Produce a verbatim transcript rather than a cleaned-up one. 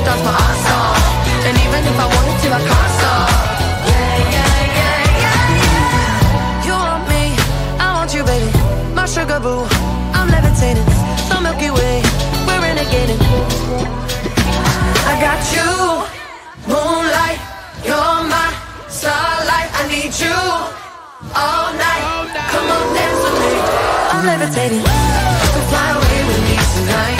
starts my heart stop. And even if I wanted to, I can't stop. Yeah, yeah, yeah, yeah, yeah. You want me, I want you, baby. My sugar boo, I'm levitating. So Milky Way, we're renegading. I got you, moonlight, you're my starlight. I need you all night. Come on, dance with me. I'm levitating. You can fly away with me tonight.